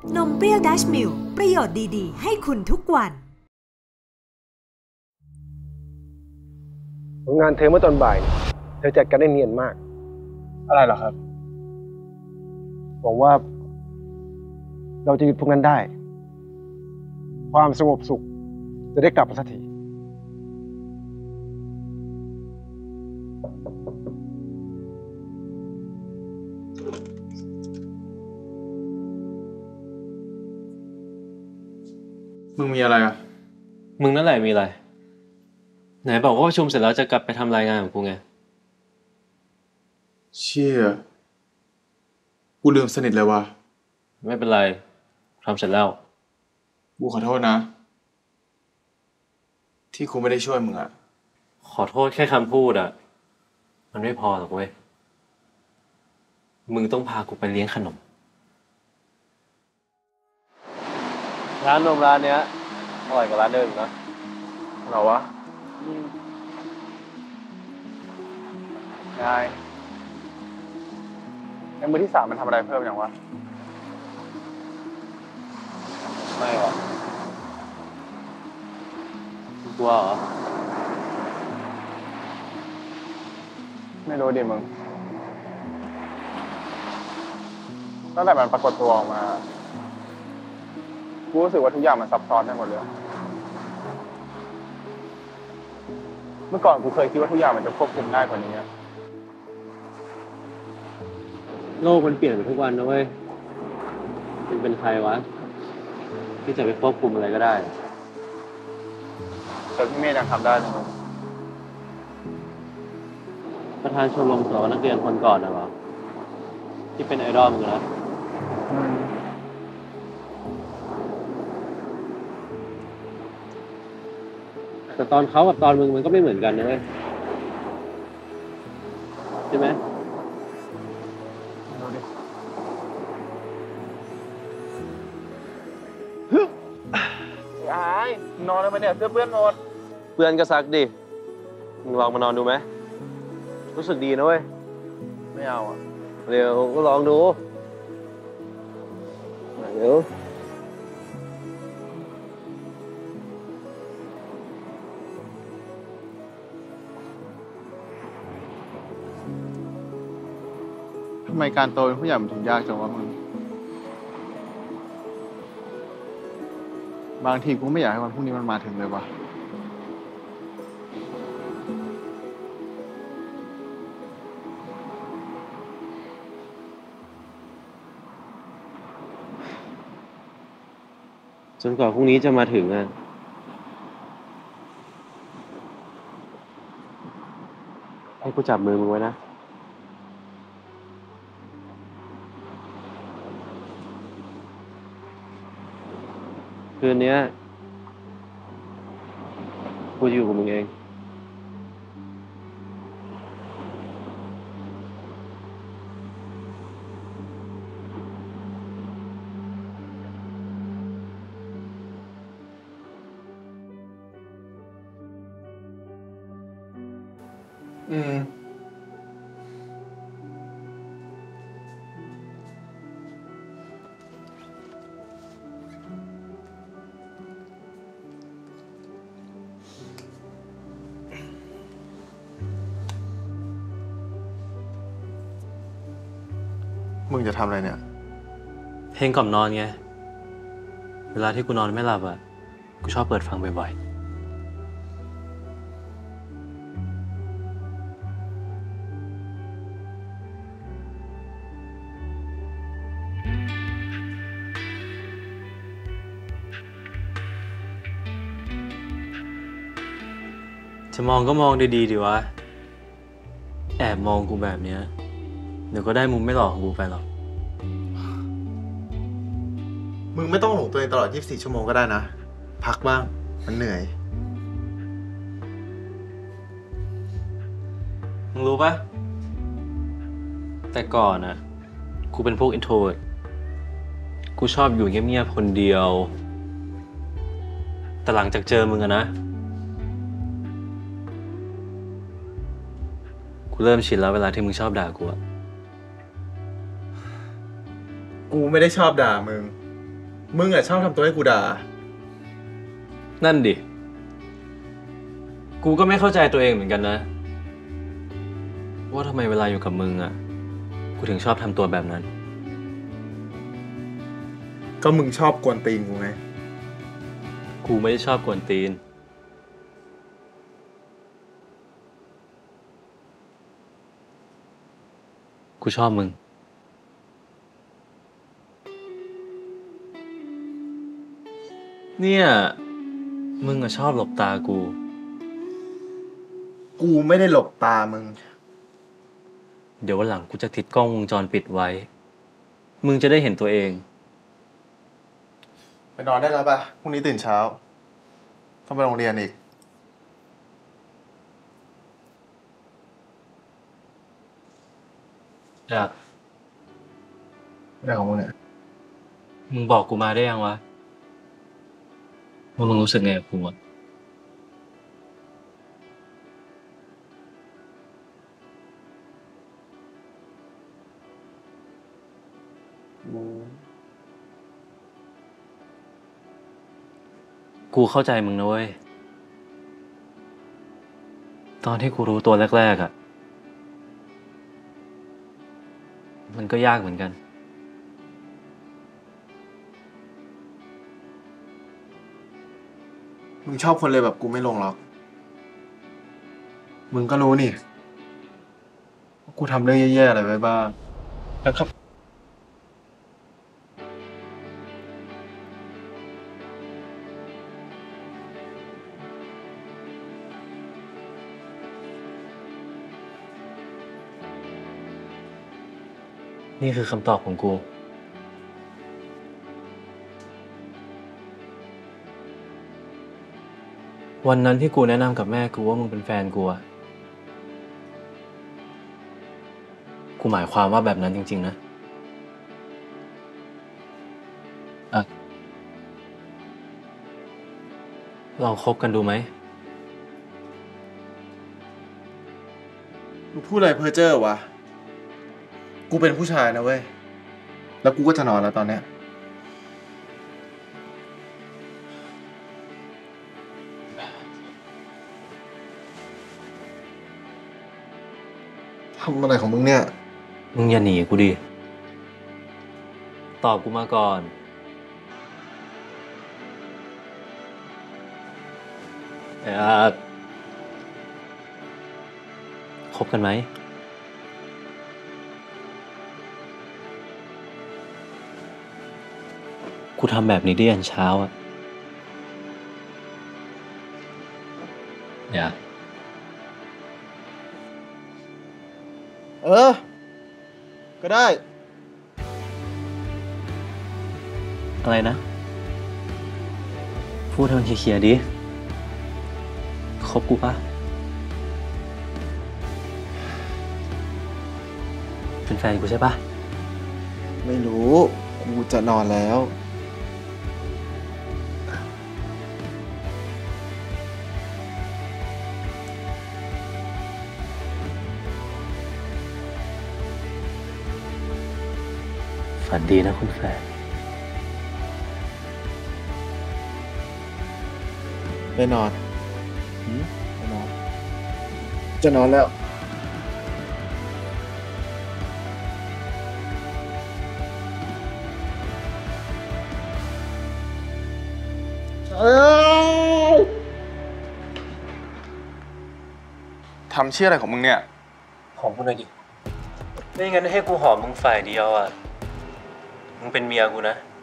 นมเปรี้ยวดัชมิลประโยชน์ดีๆให้คุณทุกวันผลงานเธอเมื่อตอนบ่ายเธอจัดการได้เนียนมากอะไรเหรอครับหวังว่าเราจะหยุดพวกนั้นได้ ความสงบสุขจะได้กลับมาสักทีมึงมีอะไรอ่ะมึงนั่นแหละมีอะไรไหนบอกว่าประชุมเสร็จแล้วจะกลับไปทำรายงานของกูไงเชี่ยกูลืมสนิทเลยว่ะไม่เป็นไรทำเสร็จแล้วกูขอโทษนะที่กูไม่ได้ช่วยมึงอ่ะขอโทษแค่คำพูดอ่ะมันไม่พอหรอกเว้ยมึงต้องพากูไปเลี้ยงขนมร้านนมร้านเนี้ยอร่อยกว่าร้านเดิมนะเหรอวะนายในมือที่3มันทำอะไรเพิ่มอย่างวะไม่หรอกกลัวเหรอไม่รู้ดิมึงตั้งแต่มันปรากฏตัวออกมากูรู้สึกว่าทุกอย่างมันซับซ้อนไปหมดเลยเมื่อก่อนกูเคยคิดว่าทุกอย่างมันจะควบคุมได้กว่านี้โลกมันเปลี่ยนไปทุกวันนะเว้ยมันเป็นใครวะที่จะไปควบคุมอะไรก็ได้แต่พี่เมย์ยังทำได้เลยประธานชมรมสอนนักเรียนคนก่อนนะเหรอที่เป็นไอดอลมึงนะแต่ตอนเขากับตอนมึงมันก็ไม่เหมือนกันนะเว้ยใช่ไหมไอ้นอนแล้วไปเนี่ยเสื้อเปื้อนหมดเพื่อนก็ซักดิมึงลองมานอนดูไหมรู้สึกดีนะเว้ยไม่เอาอ่ะเดี๋ยวก็ลองดูเดี๋ยวทำไมการโตเป็นผู้ใหญ่มันถึงยากจังวะมึงบางทีกูไม่อยากให้วันพรุ่งนี้มันมาถึงเลยวะจนกว่าพรุ่งนี้จะมาถึงอ่ะให้กูจับมือมึงไว้นะคืนนี้กูจะอยู่กับมึงเองมึงจะทำอะไรเนี่ยเพลงก่อนนอนไงเวลาที่กูนอนไม่หลับอ่ะกูชอบเปิดฟังบ่อยๆจะมองก็มองดีๆดีวะแอบมองกูแบบเนี้ยเดี๋ยวก็ได้มุมไม่หล่อของกูไปหรอกมึงไม่ต้องหลงตัวเองตลอด24 ชั่วโมงก็ได้นะพักบ้างมันเหนื่อยมึงรู้ปะแต่ก่อนอะกูเป็นพวก introvert กูชอบอยู่เงียบๆคนเดียวแต่หลังจากเจอมึงอะนะกูเริ่มชินแล้วเวลาที่มึงชอบด่ากูอะกูไม่ได้ชอบด่ามึงมึงอะชอบทำตัวให้กูด่านั่นดิ กูก็ไม่เข้าใจตัวเองเหมือนกันนะ ว่าทำไมเวลาอยู่กับมึงอะกูถึงชอบทำตัวแบบนั้นก็มึงชอบกวนตีนกูไงกูไม่ได้ชอบกวนตีน กูชอบมึง เนี่ย มึงอะชอบหลบตากูกูไม่ได้หลบตามึงเดี๋ยววันหลังกูจะติดกล้องวงจรปิดไว้ มึงจะได้เห็นตัวเองไปนอนได้แล้วป่ะ พรุ่งนี้ตื่นเช้า ต้องไปโรงเรียนอีกอยากเรื่องของมึงเนี่ยมึงบอกกูมาได้ยังวะ ว่ามึงรู้สึกไงกับกูอะ กูเข้าใจมึงนะเว้ย ตอนที่กูรู้ตัวแรกๆอะมันก็ยากเหมือนกันมึงชอบคนเลยแบบกูไม่ลงหรอก มึงก็รู้นี่ว่ากูทำเรื่องแย่ๆอะไรไว้บ้างแล้วครับนี่คือคำตอบของกู วันนั้นที่กูแนะนำกับแม่กูว่ามึงเป็นแฟนกูอะกูหมายความว่าแบบนั้นจริงๆนะอะลองคบกันดูไหมมึงพูดอะไรเพ้อเจ้อวะ กูเป็นผู้ชายนะเว้ย แล้วกูก็จะนอนแล้วตอนเนี้ยทำอะไรของมึงเนี่ยมึงอย่าหนีกูดิ ตอบกูมาก่อนคบกันไหม กูทำแบบนี้ได้ยันเช้าอะอย่าเออ ก็ได้อะไรนะ พูดให้มันเคลียร์ๆดิ คบกูปะเป็นแฟนกูใช่ปะไม่รู้ กูจะนอนแล้วฝันดีนะคุณแฟนไปนอนไปนอน จะนอนแล้ว ทำเชี่ยอะไรของมึงเนี่ยหอมกูหน่อยดิ ไม่งั้นให้กูหอมมึงฝ่ายเดียวอ่ะ มึงเป็นเมียกูนะ